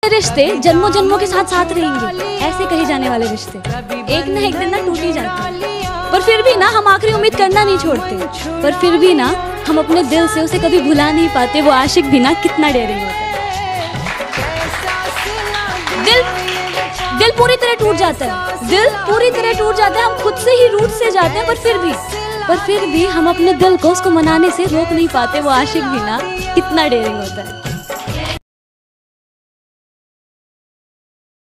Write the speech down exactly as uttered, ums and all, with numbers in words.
रिश्ते जन्मों जन्मों के साथ साथ रहेंगे, ऐसे कहे जाने वाले रिश्ते एक ना एक दिन ना टूट ही जाते हैं। पर फिर भी ना हम आखिरी उम्मीद करना नहीं छोड़ते। पर फिर भी ना हम अपने दिल से उसे कभी भुला नहीं पाते। वो आशिक भी ना कितना डेयरिंग होता है। दिल दिल पूरी तरह टूट जाता है, दिल पूरी तरह टूट जाता है। हम खुद से ही रूठ से जाते हैं। पर फिर भी पर फिर भी हम अपने दिल को उसको मनाने से रोक नहीं पाते। वो आशिक भी ना कितना डेयरिंग होता है।